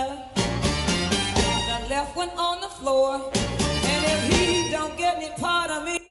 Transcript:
done left one on the floor. And if he don't get any part of me,